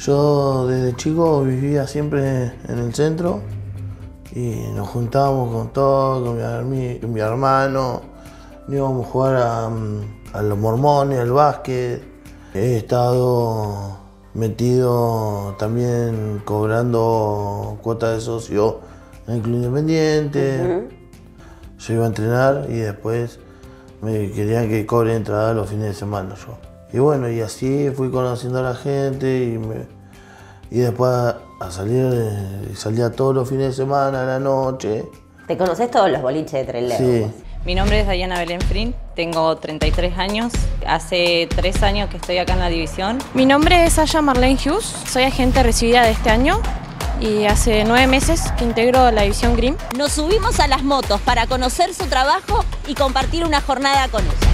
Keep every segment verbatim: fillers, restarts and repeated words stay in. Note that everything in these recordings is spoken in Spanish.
Yo desde chico vivía siempre en el centro y nos juntábamos con todos, con mi, con mi hermano, íbamos a jugar a, a los mormones, al básquet. He estado metido también cobrando cuotas de socio en el Club Independiente. Uh-huh. Yo iba a entrenar y después me querían que cobre entrada los fines de semana yo. Y bueno, y así fui conociendo a la gente y, me, y después a, a salir, salía todos los fines de semana, a la noche. ¿Te conoces todos los boliches de Trelew? Sí. Mi nombre es Diana Belén Frin, tengo treinta y tres años, hace tres años que estoy acá en la división. Mi nombre es Aya Marlene Hughes, soy agente recibida de este año y hace nueve meses que integro la división Green. Nos subimos a las motos para conocer su trabajo y compartir una jornada con ella.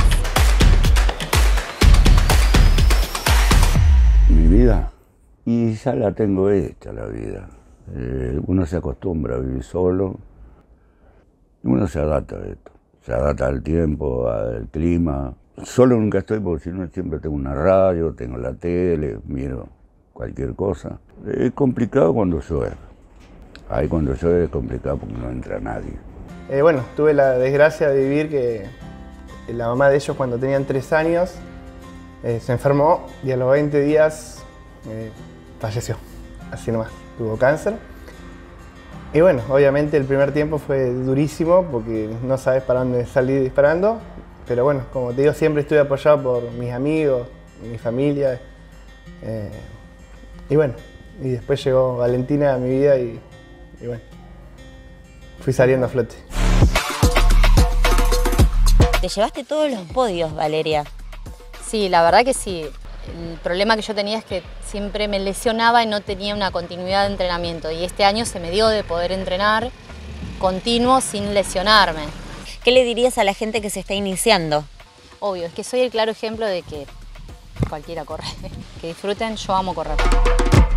Mi vida, y ya la tengo hecha la vida. Eh, uno se acostumbra a vivir solo, uno se adapta a esto. Se adapta al tiempo, al clima. Solo nunca estoy porque si no siempre tengo una radio, tengo la tele, miro cualquier cosa. Es complicado cuando llueve. Ahí cuando llueve es complicado porque no entra nadie. Eh, bueno, tuve la desgracia de vivir que la mamá de ellos cuando tenían tres años eh, se enfermó y a los veinte días eh, falleció. Así nomás, tuvo cáncer. Y bueno, obviamente el primer tiempo fue durísimo porque no sabes para dónde salir disparando. Pero bueno, como te digo, siempre estuve apoyado por mis amigos, mi familia. Eh, y bueno, y después llegó Valentina a mi vida y, y bueno, fui saliendo a flote. Te llevaste todos los podios, Valeria. Sí, la verdad que sí. El problema que yo tenía es que siempre me lesionaba y no tenía una continuidad de entrenamiento. Y este año se me dio de poder entrenar continuo sin lesionarme. ¿Qué le dirías a la gente que se está iniciando? Obvio, es que soy el claro ejemplo de que cualquiera corre. Que disfruten, yo amo correr.